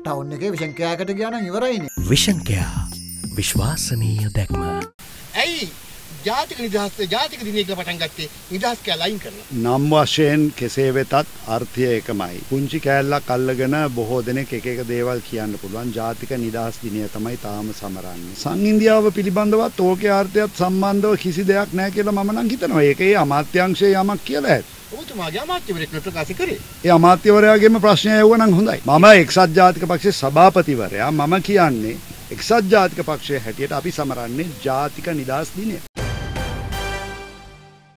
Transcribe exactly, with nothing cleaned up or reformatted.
Town එකේ vision කෑකට ගියා නම් ඉවරයිනේ. විෂන් කෑ විශ්වාසනීය දැක්ම. ඇයි ජාතික නිදහස් ජාතික දිනයක පටන් ගත්තේ නිදහස් කෑ ලයින් කරලා? නම් වශයෙන් කෙසේ වෙතත් අර්ථය එකමයි. පුංචි කෑල්ලක් අල්ලගෙන බොහෝ දෙනෙක් එක එක දේවල් කියන්න පුළුවන්. ජාතික නිදහස් දිනය තමයි තාම සමරන්නේ. සංඉන්දියාව පිළිබඳවත් ඕකේ අර්ථයත් සම්බන්ධව කිසි දෙයක් නැහැ කියලා මම නම් හිතනවා. ඒකේ අමාත්‍යාංශයේ යමක් කියලා ඇති. ඔබතුමාගේ අමාත්‍යවරයෙක් ප්‍රකාශ කරේ. ඒ අමාත්‍යවරයාගේම ප්‍රශ්නය ඇහුවා නම් හොඳයි. මම එක්සත් ජාතික පක්ෂයේ සභාපතිවරයා. මම කියන්නේ එක්සත් ජාතික පක්ෂයේ හැටියට අපි සමරන්නේ ජාතික නිදහස් දිනය.